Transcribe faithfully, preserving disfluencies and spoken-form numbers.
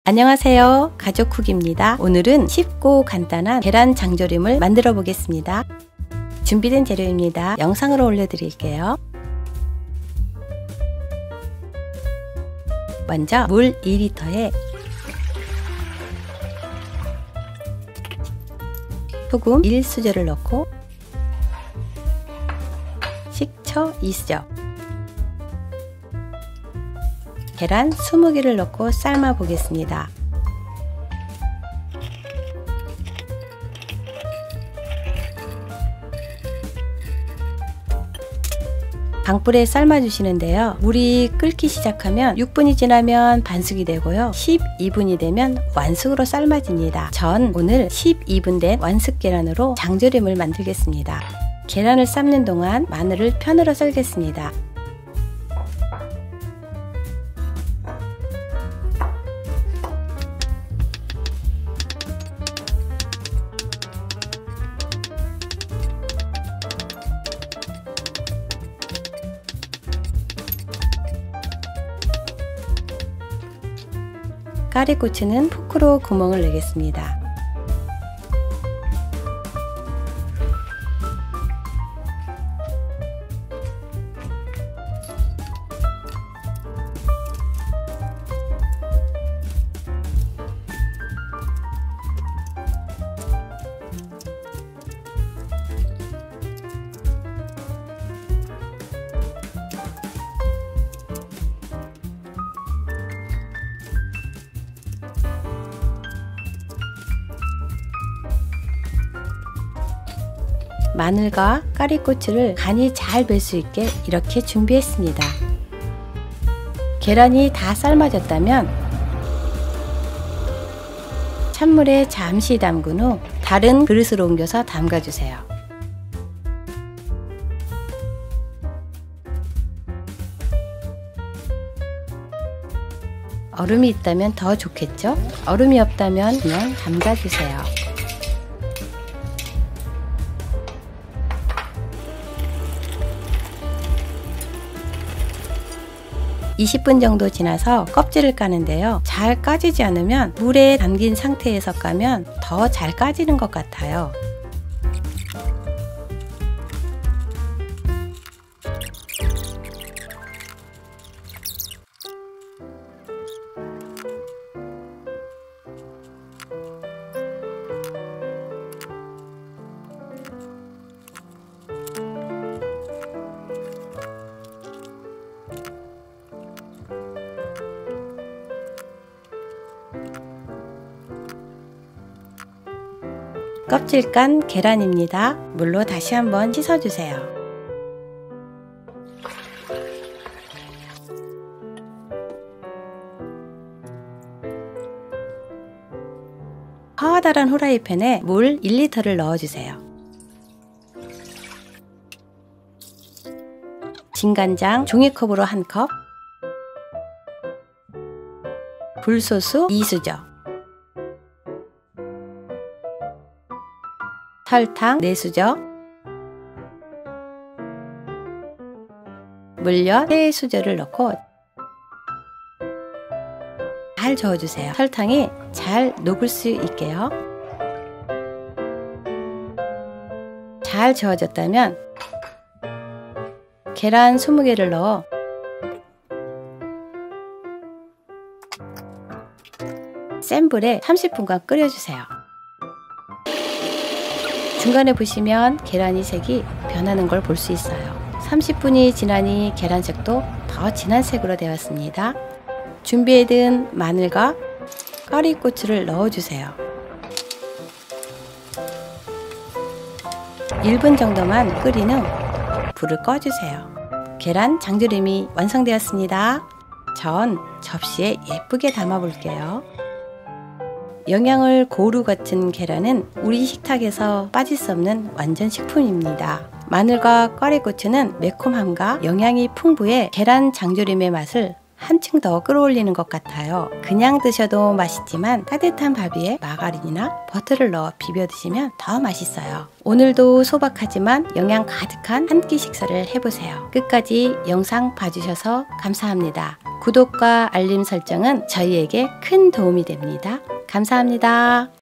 안녕하세요, 가족쿡입니다. 오늘은 쉽고 간단한 계란 장조림을 만들어 보겠습니다. 준비된 재료입니다. 영상으로 올려드릴게요. 먼저 물 이 리터에 소금 일 수저를 넣고 식초 이 수저, 계란 스무 개를 넣고 삶아 보겠습니다. 강불에 삶아 주시는데요. 물이 끓기 시작하면 육 분이 지나면 반숙이 되고요. 십이 분이 되면 완숙으로 삶아집니다. 전 오늘 십이 분 된 완숙 계란으로 장조림을 만들겠습니다. 계란을 삶는 동안 마늘을 편으로 썰겠습니다. 까리고추는 포크로 구멍을 내겠습니다. 마늘과 까리고추를 간이 잘 뵐 수 있게 이렇게 준비했습니다. 계란이 다 삶아졌다면 찬물에 잠시 담근 후 다른 그릇으로 옮겨서 담가주세요. 얼음이 있다면 더 좋겠죠? 얼음이 없다면 그냥 담가주세요. 이십 분 정도 지나서 껍질을 까는데요. 잘 까지지 않으면 물에 담긴 상태에서 까면 더 잘 까지는 것 같아요. 껍질 깐 계란입니다. 물로 다시 한번 씻어주세요. 커다란 후라이팬에 물 일 리터를 넣어주세요. 진간장 종이컵으로 한 컵, 굴소스 이 수저, 설탕 네 수저, 물엿 세 수저를 넣고 잘 저어주세요. 설탕이 잘 녹을 수 있게요. 잘 저어졌다면 계란 스무 개를 넣어 센 불에 삼십 분간 끓여주세요. 중간에 보시면 계란이 색이 변하는 걸 볼 수 있어요. 삼십 분이 지나니 계란색도 더 진한 색으로 되었습니다. 준비해둔 마늘과 까리고추를 넣어주세요. 일 분 정도만 끓인 후 불을 꺼주세요. 계란 장조림이 완성되었습니다. 전 접시에 예쁘게 담아 볼게요. 영양을 고루 갖춘 계란은 우리 식탁에서 빠질 수 없는 완전 식품입니다. 마늘과 까리고추는 매콤함과 영양이 풍부해 계란 장조림의 맛을 한층 더 끌어올리는 것 같아요. 그냥 드셔도 맛있지만 따뜻한 밥 위에 마가린이나 버터를 넣어 비벼 드시면 더 맛있어요. 오늘도 소박하지만 영양 가득한 한 끼 식사를 해보세요. 끝까지 영상 봐주셔서 감사합니다. 구독과 알림 설정은 저희에게 큰 도움이 됩니다. 감사합니다.